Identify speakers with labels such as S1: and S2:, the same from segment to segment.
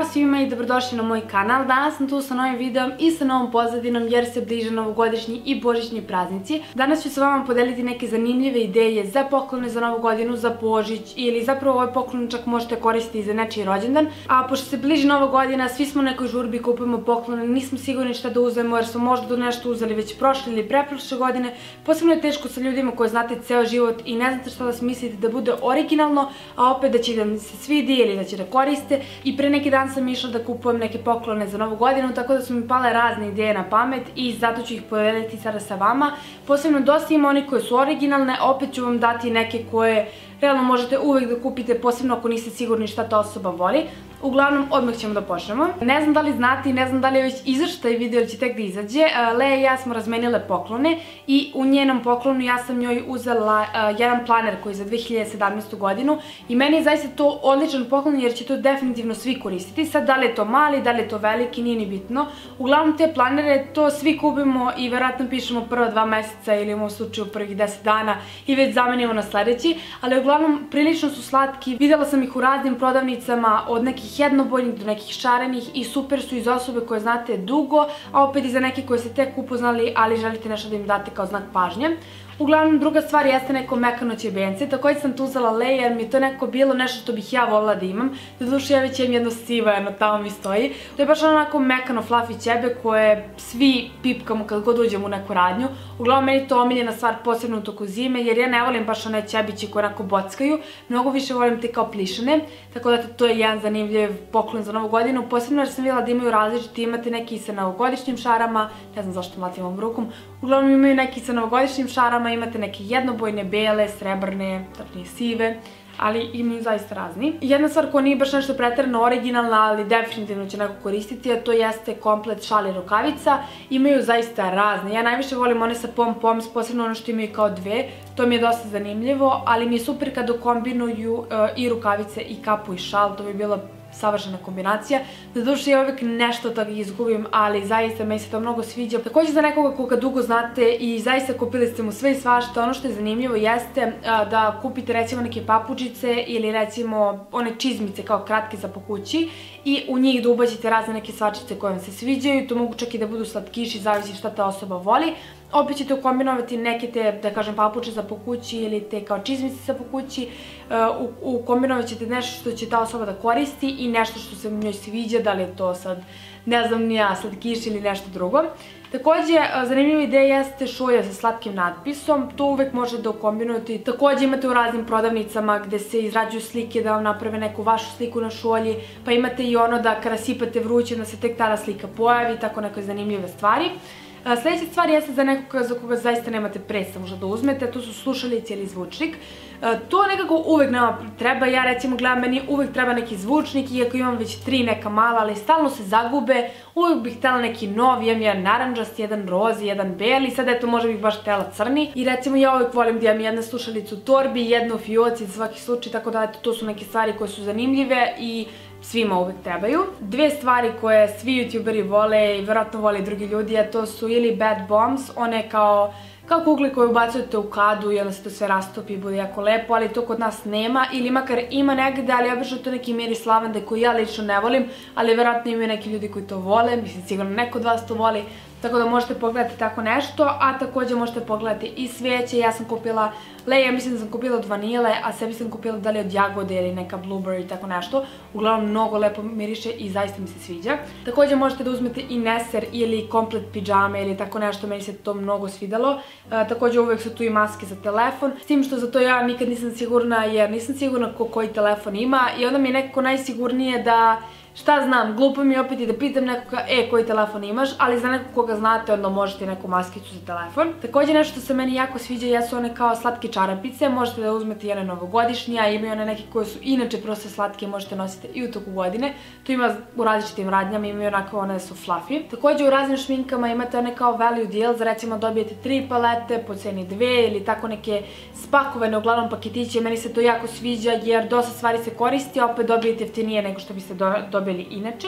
S1: svima i dobrodošli na moj kanal. Danas sam tu sa novim videom i sa novom pozadinom jer se bliže novogodišnji i božićni praznici. Danas ću sa vama podeliti neke zanimljive ideje za poklone za novu godinu, za Božić ili zapravo ovaj poklon čak možete koristiti i za nečiji rođendan. A pošto se bliži nova godina, svi smo u nekoj žurbi, kupujemo poklone, nismo sigurni šta da uzmemo jer smo možda nešto uzeli već prošle ili preprošle godine. Posebno je teško sa ljudima koje znate ceo život i ne znate šta da smislite da bude originalno, a opet da će da mi se svidi ili da će da koriste. I pre neki dan sam išla da kupujem neke poklone za novu godinu, tako da su mi pale razne ideje na pamet i zato ću ih podeliti sada sa vama. Posebno dosta ima onih koje su originalne, opet ću vam dati neke koje realno možete uvek da kupite, posebno ako niste sigurni šta ta osoba voli. Uglavnom, odmah ćemo da počnemo. Ne znam da li znate i ne znam da li je već izašao taj video ili će tek da izađe. Lea i ja smo razmenile poklone i u njenom poklonu ja sam njoj uzela jedan planer koji je za 2017. godinu i meni je zaista to odličan poklon jer će to definitivno svi koristiti. Sad, da li je to mali, da li je to veliki, nije ni bitno. Uglavnom, te planere to svi kupimo i verovatno pišemo prva 2 meseca ili u mom slučaju prvih 10 dana i već zamenimo na sledeći, ali uglavnom prilično su slatki. Videla sam ih u raznim prodavnicama od nekih jednobojnih do nekih šarenih i super su i za osobe koje znate dugo, a opet i za neke koje ste tek upoznali, ali želite nešto da im date kao znak pažnje. Uglavnom, druga stvar jeste neko mekano ćebence. Takođe sam tu uzela Lea jer mi je to neko bilo nešto što bih ja volila da imam. Doduše, ja već imam jedno sivo, jedno tamo mi stoji. To je baš onako mekano fluffy ćebe koje svi pipkamo kad god uđemo u neku radnju. Uglavnom, meni je to omiljena stvar, posebno u toku zime, jer ja ne volim baš one ćebiće koje onako bockaju. Mnogo više volim te kao plišane, tako da to je jedan zanimljiv poklon za novu godinu. Posebno jer sam videla da imaju različiti, imate neki sa novogodišnjim šarama, ne znam zašto mlatim ovom rukom. Uglavnom, imaju neki sa novogodišnjim šarama, imate neke jednobojne, bele, srebrne, tačnije sive, ali imaju zaista razni. Jedna stvar koja nije baš nešto preterano originalna, ali definitivno će neko koristiti, a to jeste komplet šal i rukavica. Imaju zaista razne. Ja najviše volim one sa pom-poms, posebno ono što imaju kao dve. To mi je dosta zanimljivo, ali mi je super kada kombinuju i rukavice i kapu i šal. To bi bilo savršena kombinacija. Doduše, ja uvek nešto od toga izgubim, ali zaista meni se to mnogo sviđa. Takođe, za nekoga koga dugo znate i zaista kupili ste mu sve i svašta, ono što je zanimljivo jeste da kupite recimo neke papučice ili recimo one čizmice kao kratke za po kući i u njih da ubacite razne neke svačice koje vam se sviđaju. To mogu čak i da budu slatkiši, zavisi šta ta osoba voli. Opet ćete ukombinovati neke te, da kažem, papuče za po kući ili te kao čizmice za po kući. Ukombinovat ćete nešto što će ta osoba da koristi i nešto što se njoj sviđa, da li je to sad, ne znam ni ja, slatkiš ili nešto drugo. Takođe, zanimljiva ideja jeste šolja sa slatkim natpisom, to uvek možete da ukombinujete. Takođe imate u raznim prodavnicama gde se izrađuju slike da vam naprave neku vašu sliku na šolji, pa imate i ono da kada sipate vruće da se tek tada slika pojavi, tako neke zanimljive stvari. Sljedeća stvar jeste za nekoga za koga zaista nemate predstavu možda da uzmete, to su slušalice ili zvučnik. To nekako uvek nama treba, ja recimo gledam, meni uvek treba neki zvučnik, iako imam već 3 neka mala, ali stalno se zagube, uvek bih htjela neki nov, imam jedan naranđasti, jedan rozi, jedan beli, sad eto možda bih baš htjela crni. I recimo ja uvek volim da imam jednu slušalicu u torbi, jednu u fioci za svaki slučaj, tako da eto to su neke stvari koje su zanimljive i svima uvek trebaju. Dve stvari koje svi youtuberi vole i verovatno vole i drugi ljudi, a to su ili bad bombs, one kao kugle koje ubacujete u kadu i onda se to sve rastopi i bude jako lepo, ali to kod nas nema ili makar ima negde, ali obično to neki miris lavande koji ja lično ne volim, ali verovatno imaju neki ljudi koji to vole, mislim sigurno neko od vas to voli, tako da možete pogledati tako nešto, a takođe možete pogledati i sveće. Ja sam kupila, Lea mislim da sam kupila od vanile, a sebi sam kupila da li od jagode ili neka blueberry, tako nešto. Uglavnom mnogo lepo miriše i zaista mi se sviđa. Takođe možete da uzmete i neser ili komplet pidžame ili tako nešto, meni se to mnogo svidalo. Takođe uvek su tu i maske za telefon, s tim što za to ja nikad nisam sigurna jer nisam sigurna koji telefon ima i onda mi je nekako najsigurnije da šta znam, glupo mi je opet i da pitam nekoga, koji telefon imaš, ali za nekog koga znate, onda možete neku maskicu za telefon. Takođe nešto što se meni jako sviđa jesu one kao slatke čarapice, možete da uzmete i one novogodišnje, a imaju one neke koje su inače prosto slatke, možete nositi i u toku godine. To ima u različitim radnjama, imaju onako one da su fluffy. Takođe u raznim šminkama imate one kao value deal, za recimo dobijete 3 palete po ceni 2 ili tako neke spakovane uglavnom paketiće. Meni se to jako sviđa jer dosta stvari se koristi, a opet dobijete jeftinije nego što biste dobili inače.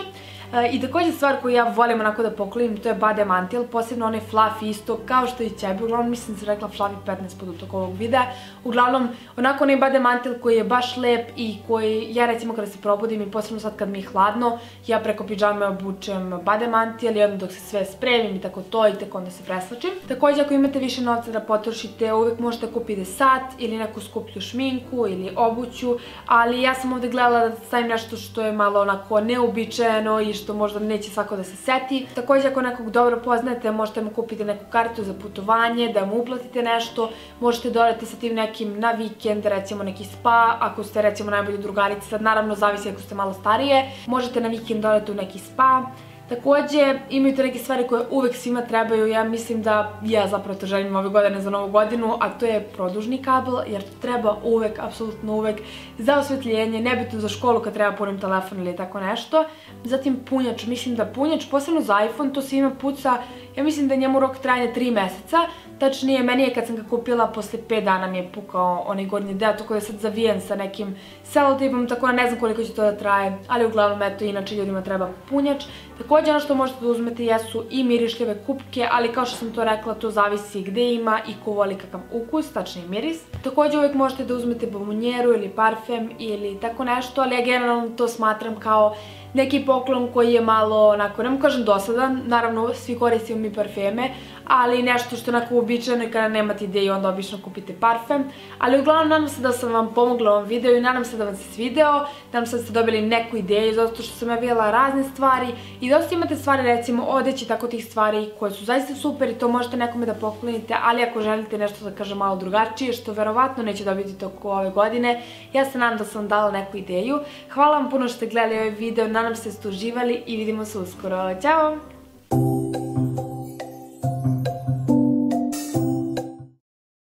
S1: I takođe stvar koju ja volim onako da poklonim, to je Bade mantil, posebno onaj fluffy isto, kao što i ćebe, uglavnom mislim da sam rekla fluffy 15 puta u toku ovog videa. vide. Uglavnom, onako onaj bade mantil koji je baš lep i koji, ja recimo kada se probudim i posebno sad kad mi je hladno, ja preko pidžame obučem bade mantil i onda dok se sve spremim i tako to i tek onda se preslačim. Također ako imate više novca da potrošite, uvek možete kupiti sat ili neku skuplju šminku ili obuću, ali ja sam ovde gledala da stavim nešto što je malo onako neuobičajeno i što možda neće svako da se seti. Također ako nekog dobro poznajete, možete mu kupiti neku kartu za putovanje, da mu uplatite nešto, možete dodati sa tim nekim na vikend, recimo neki spa, ako ste recimo najbolji drugarici, sad naravno zavisi ako ste malo starije, možete na vikend dodati u neki spa. Također imaju to neke stvari koje uvek svima trebaju, ja mislim da ja zapravo to želim ove godine za novu godinu, a to je produžni kabel, jer to treba uvek, apsolutno uvek, za osvetljenje, nebitno za školu kad treba punim telefon ili tako nešto. Zatim punjač, mislim da punjač, posebno za iPhone, to svima puca, ja mislim da je njemu rok trajanja 3 meseca, tačnije, meni je kad sam ga kupila, posle 5 dana mi je pukao onaj gornji deo, tako da je sad zavijen sa nekim selotipom, tako da ne znam koliko će to da traje, ali uglavnom, eto, inače ljudima treba punjač. Također ono što možete da uzmete jesu i mirišljive kupke, ali kao što sam to rekla, to zavisi gde ima i ko voli kakav ukus, tačnije miris. Također uvek možete da uzmete bombonjeru ili parfem ili tako nešto, ali ja generalno to smatram kao neki poklon koji je malo, onako, ne mu kažem dosadan, naravno svi koristimo mi parfeme, ali nešto što je onako uobičajeno i kada nemate ideju onda obično kupite parfem. Ali uglavnom nadam se da sam vam pomogla u ovom videu i nadam se da vam se svideo, nadam se da ste dobili neku ideju zato što sam ja vidjela razne stvari i dosta imate stvari, recimo odeći, tako tih stvari koje su zaista super i to možete nekome da poklonite, ali ako želite nešto da kažem malo drugačije, što verovatno neće dobiti toko ove godine, ja se nadam da sam vam dala neku ideju. Hvala vam puno što ste gledali ovaj video, nadam se da ste uživali i vidimo se uskoro. Ćao!